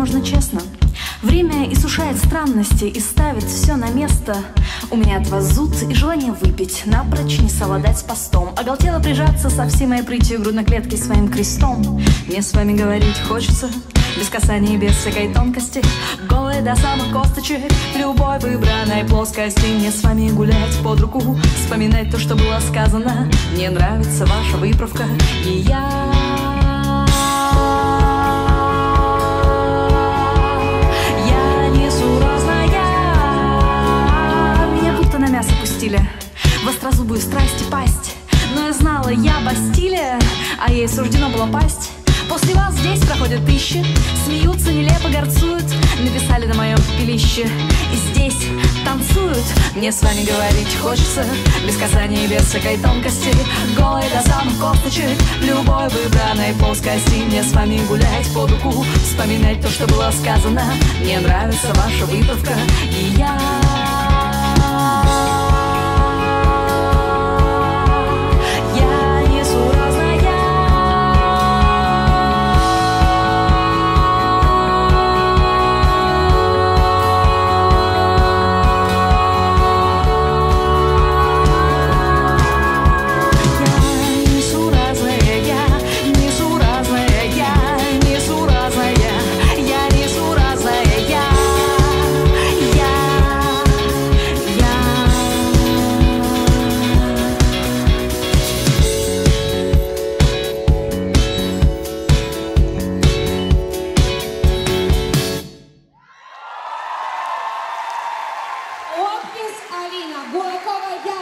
можно честно. Время иссушает странности и ставит все на место. У меня от вас зуд и желание выпить, напрочь не совладать с постом. Оголтело прижаться со всей моей прытью грудной клетки своим крестом. Мне с вами говорить хочется, без касаний, без всякой тонкости, голой до самых косточек, в любой выбранной плоскости. Мне с вами гулять под руку, вспоминать то, что было сказано. Мне нравится ваша выправка, и я несуразная. Меня будто на мясо пустили в острозубую страсть и пасть. Но я знала, я Бастилия, а ей суждено было пасть. После вас здесь проходят тысячи, смеются, нелепо горцуют, написали на моем пепелище и здесь танцуют. Мне с вами говорить хочется, без касаний, без всякой тонкости, голой до самых косточек, в любой выбранной плоскости. Мне с вами гулять под руку, вспоминать то, что было сказано. Мне нравится ваша выправка, и я несуразная. Алина Бойкова.